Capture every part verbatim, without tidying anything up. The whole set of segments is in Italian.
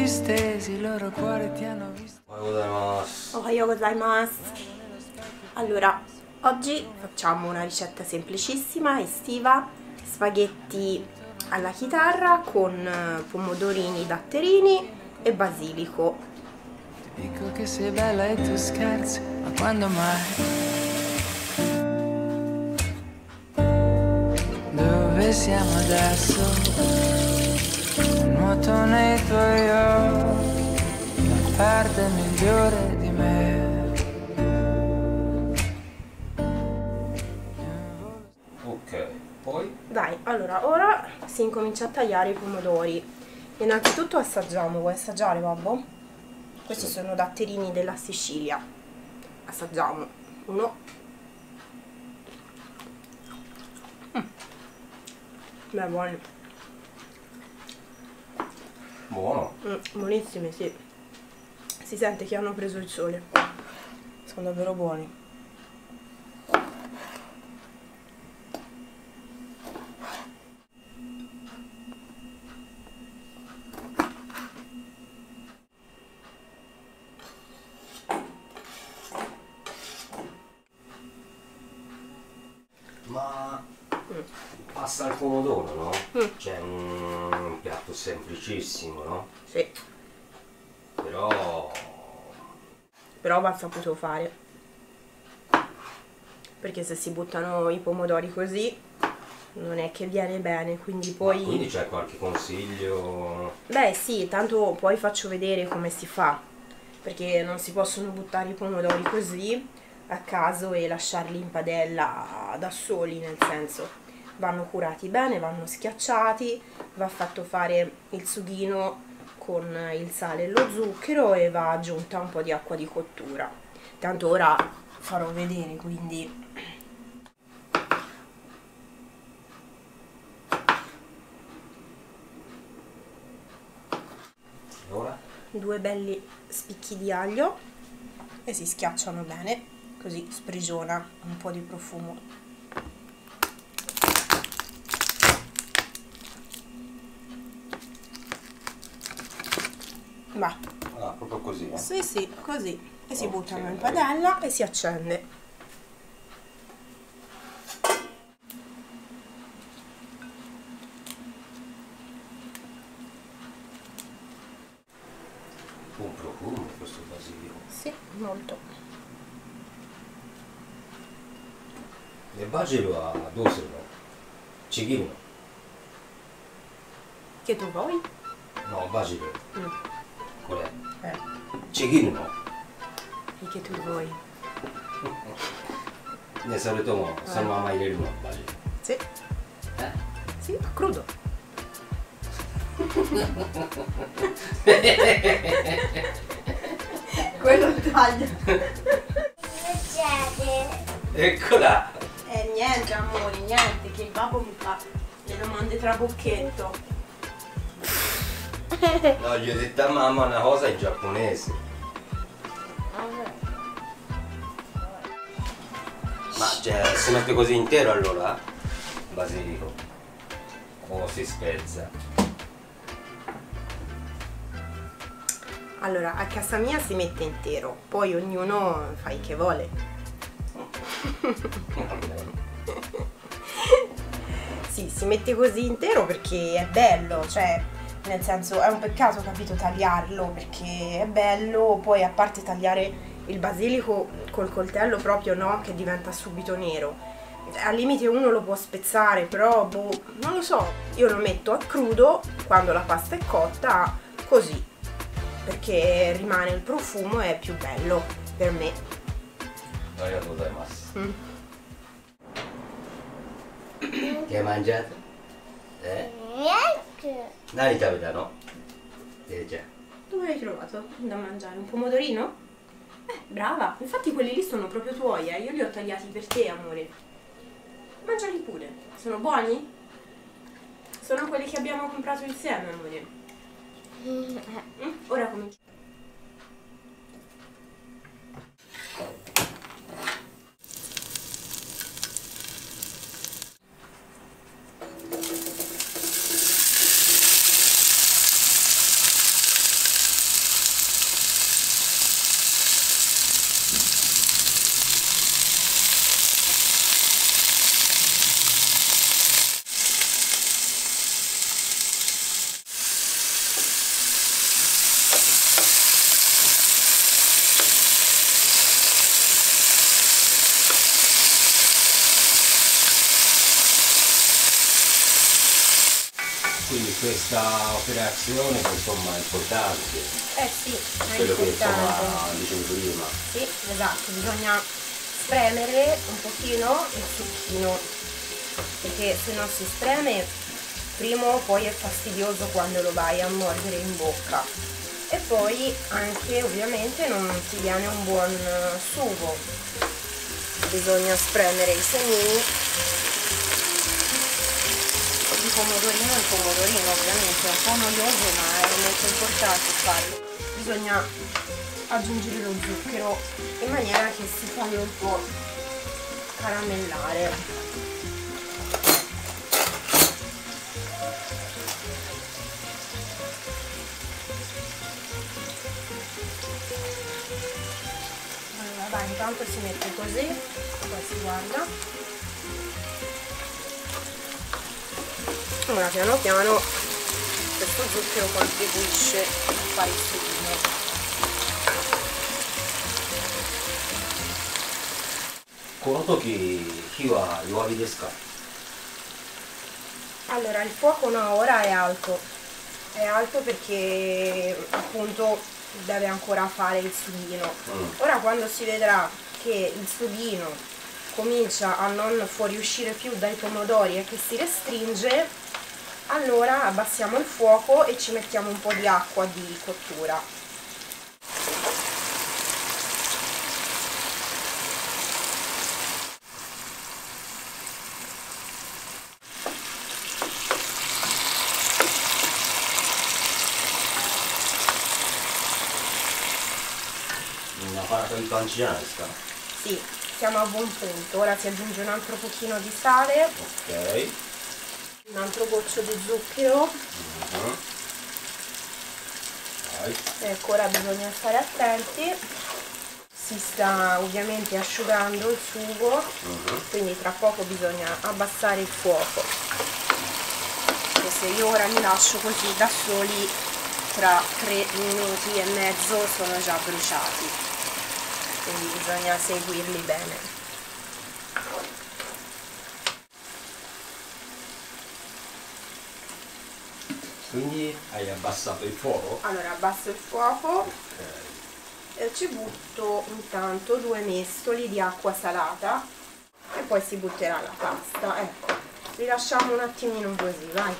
stesi, i loro cuori ti hanno visto. Ohayou gozaimasu. Allora, oggi facciamo una ricetta semplicissima, estiva, spaghetti alla chitarra con pomodorini datterini e basilico. Ti dico che sei bella e tu scherzi, ma quando mai? Dove siamo adesso? Nuoto nei tuoi occhi, la parte migliore di me. Ok, poi? Dai, allora, ora si incomincia a tagliare i pomodori. Innanzitutto assaggiamo. Vuoi assaggiare, babbo? Questi Sì. sono datterini della Sicilia. Assaggiamo. Uno. Mm. Beh, buoni. Buono. Mm, buonissimi, sì. Si sente che hanno preso il sole. Sono davvero buoni. Ma pasta al pomodoro, no? Mm. C'è un piatto semplicissimo, no? Sì. Però Però va saputo fare. Perché se si buttano i pomodori così non è che viene bene, quindi poi... Ma quindi c'è qualche consiglio? Beh sì, tanto poi faccio vedere come si fa, perché non si possono buttare i pomodori così a caso e lasciarli in padella da soli, nel senso vanno curati bene, vanno schiacciati, va fatto fare il sughino con il sale e lo zucchero e va aggiunta un po' di acqua di cottura. Tanto ora farò vedere, quindi... Ora? Due belli spicchi di aglio e si schiacciano bene, così sprigiona un po' di profumo. Va. Ah, proprio così, eh? Sì, sì, così. E si Ok. buttano in padella e si accende. Un profumo questo basilico. Sì, molto. Il basilico ha dose, no? Cighino. Che tu vuoi? No, basilico. Mm. Qual è? Eh, Cighino no. e che tu vuoi? Nel solito modo, se non ha mai il no, basilico. Sì, Eh? sì, a crudo. Quello taglia. Eccola! Eh niente amore, niente, che il babbo mi fa le domande trabocchetto. No, gli ho detto a mamma una cosa in giapponese. Ma cioè, si mette così intero allora? Basilico? O si spezza? Allora, a casa mia si mette intero, poi ognuno fa il che vuole. Sì, si mette così intero perché è bello, cioè, nel senso, è un peccato, capito, tagliarlo, perché è bello, poi a parte tagliare il basilico col coltello proprio, no, che diventa subito nero. Al limite uno lo può spezzare, però, boh, non lo so, io lo metto a crudo quando la pasta è cotta, così, perché rimane il profumo e è più bello per me. Arigatou gozaimasu. Mm. Che hai mangiato? Eh? Niente. Nani tabeta no? Eh già. Dove hai trovato da mangiare? Un pomodorino? Eh, brava, infatti quelli lì sono proprio tuoi, eh. Io li ho tagliati per te, amore. Mangiali pure. Sono buoni? Sono quelli che abbiamo comprato insieme, amore. Mm, ora cominciamo. questa operazione insomma è importante, Eh sì, è quello che importante. insomma dicevi prima. Sì, esatto, bisogna spremere un pochino il zucchino, perché se non si spreme, primo poi è fastidioso quando lo vai a mordere in bocca e poi anche ovviamente non ti viene un buon sugo. Bisogna spremere i semini di pomodorino e pomodorino, ovviamente è un po' noioso ma è molto importante farlo. Bisogna aggiungere lo zucchero in maniera che si fanno un po' caramellare. Allora, dai, intanto si mette così, poi si guarda. Ora piano piano questo zucchero contribuisce a fare il sughino. Conto che chi va i uovi di sca. Allora, il fuoco no, ora è alto, è alto perché appunto deve ancora fare il sughino. Mm. Ora quando si vedrà che il sughino comincia a non fuoriuscire più dai pomodori e che si restringe, allora abbassiamo il fuoco e ci mettiamo un po' di acqua di cottura. Una parata di pancianza. Sì, siamo a buon punto. Ora si aggiunge un altro pochino di sale, Ok. un altro goccio di zucchero. Mhm. Vai. Ecco, ora bisogna stare attenti. Si sta ovviamente asciugando il sugo, Mhm. quindi tra poco bisogna abbassare il fuoco. E se io ora mi lascio così da soli, tra tre minuti e mezzo sono già bruciati, quindi bisogna seguirli bene. Quindi hai abbassato il fuoco? Allora abbasso il fuoco Ok. e ci butto intanto due mestoli di acqua salata e poi si butterà la pasta. Ecco, li lasciamo un attimino così, vai.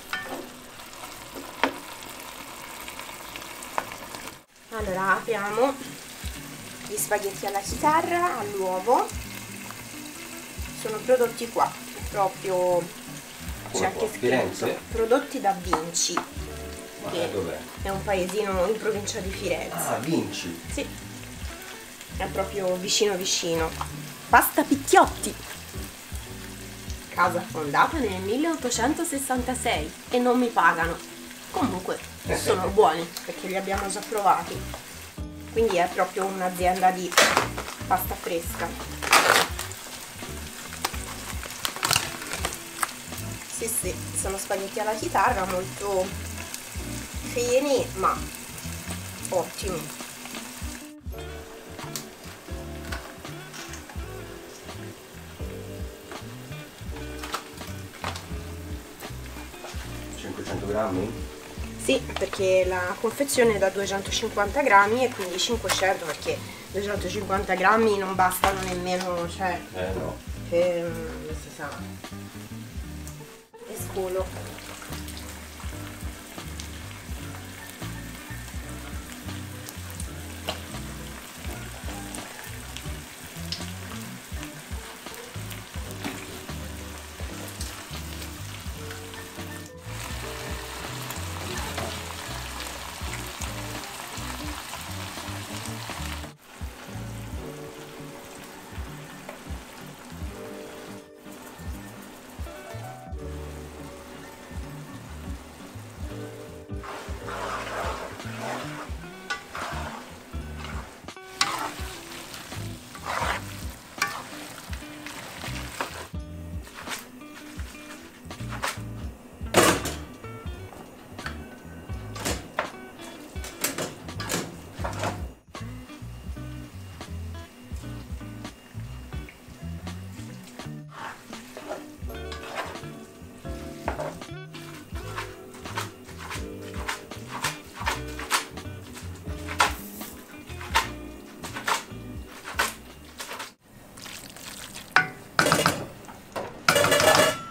Allora apriamo gli spaghetti alla chitarra all'uovo, sono prodotti qua, proprio c'è anche scritto Firenze? prodotti da Vinci, Ma che dov'è? è un paesino in provincia di Firenze. Ah, Vinci. Sì, è proprio vicino vicino. Pasta Picchiotti, casa fondata nel milleottocentosessantasei e non mi pagano. Comunque sono buoni perché li abbiamo già provati. Quindi è proprio un'azienda di pasta fresca. Sì, sì, sono spaghetti alla chitarra, molto fini ma ottimi. cinquecento grammi? Sì, perché la confezione è da duecentocinquanta grammi e quindi cinquecento, perché duecentocinquanta grammi non bastano nemmeno, cioè, Eh no. che non si sa. E scolo.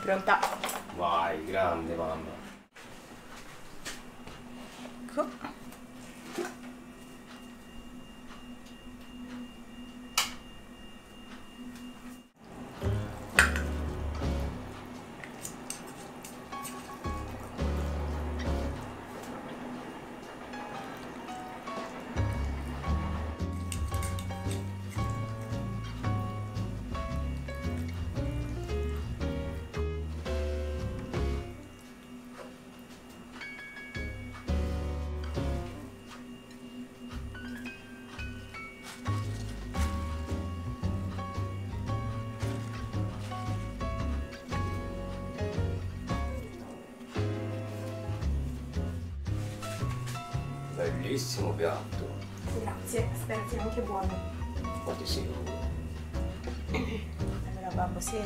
pronta. Vai, grande mamma. Ecco. Bellissimo piatto. Grazie, spero sia anche buono. Quanti sicuro. Allora babbo, se...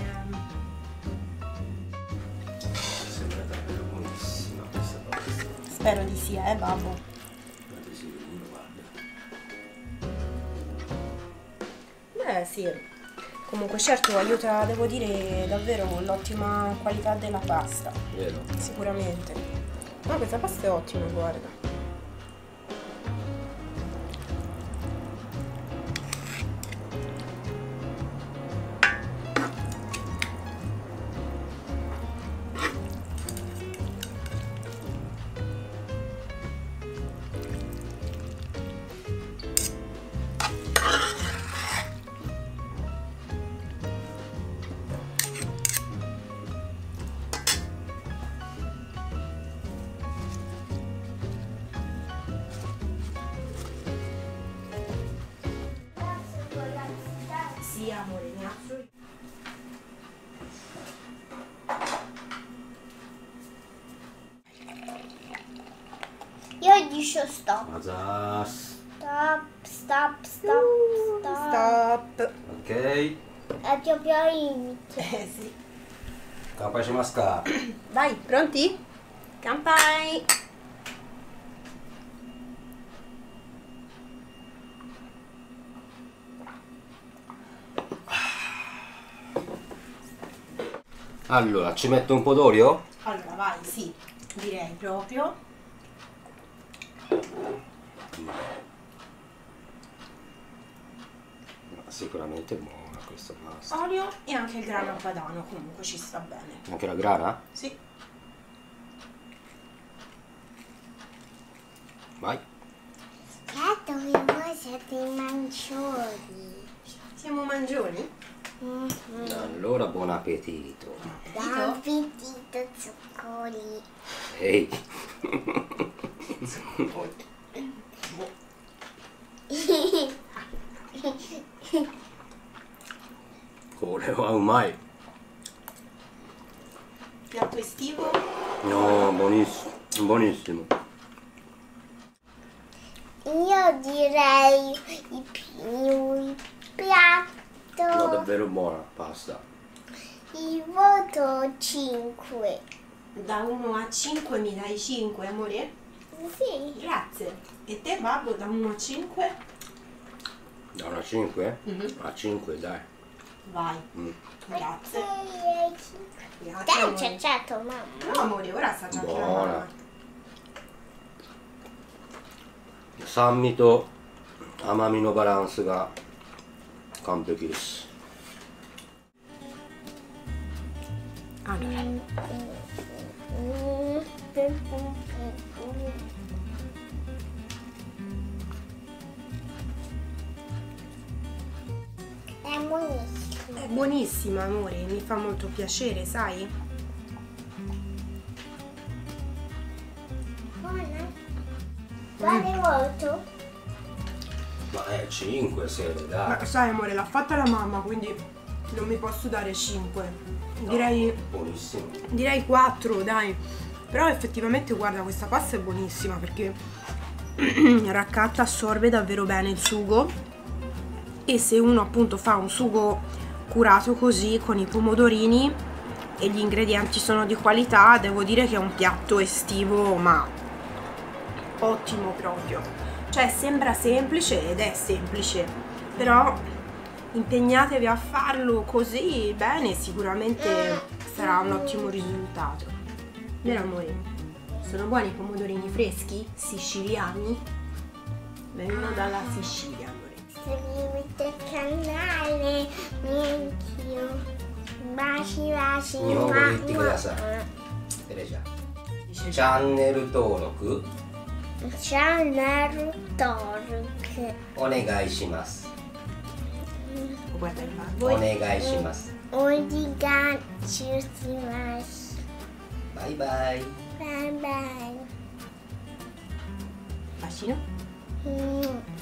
Sembra davvero buonissima questa pasta. Spero di sì, eh babbo. Quanti sicuro, guarda. Beh sì. Comunque certo aiuta, devo dire, davvero l'ottima qualità della pasta. Vero? Sicuramente. Ma questa pasta è ottima, guarda. Sì, amore, ne apro. Io dico stop. Mazas. Stop, stop, stop, stop. Stop. Ok. E ti ho più limite. Eh sì. Capace masca. Vai, pronti? Campai. Allora, ci metto un po' d'olio? Allora, vai, sì, direi proprio. Ma sicuramente è buona questa pasta. Olio e anche il grano padano, comunque ci sta bene. Anche la grana? Sì. Vai. Certo che voi siete i mangioni. Siamo mangioni? Allora, buon appetito. Buon appetito, zuccoli. Ehi. Come va mai? Piatto estivo? No, buonissimo, buonissimo. Io direi il più il piatto. No, davvero buona pasta. Il voto cinque. Da uno a cinque mi dai cinque, amore? Sì. Grazie. E te, babbo, da uno a cinque? Da una cinque? Mhm. A cinque, dai. Vai. Mm. Grazie. Grazie, Dai, amore. c'è certo, mamma. No, amore, ora sta già anche la Buona. mamma. Sammito amamino balance ga完璧です. Allora, È buonissimo. è buonissima, amore, mi fa molto piacere, sai? Buona? Quale voto? Ma è cinque sere, dai. Ma sai, amore, l'ha fatta la mamma, quindi non mi posso dare cinque. Direi, Buonissimo. direi quattro, dai. Però effettivamente, guarda, questa pasta è buonissima perché raccatta, assorbe davvero bene il sugo. E se uno appunto fa un sugo curato così, con i pomodorini e gli ingredienti sono di qualità, devo dire che è un piatto estivo, ma ottimo proprio. Cioè, sembra semplice ed è semplice, però impegnatevi a farlo così bene, sicuramente sarà un ottimo risultato. Vero amore? Sono buoni i pomodorini freschi? Siciliani? Vengono dalla Sicilia, amore. Iscriviti al canale, mi anch'io. Baci baci. 日本語で言ってください。テレちゃん。チャンネル登録 Channel登録お願いします。 Guarda il お voi. 願いします。 お願いします。 バイバイ。 バイバイ。 Bacino. うん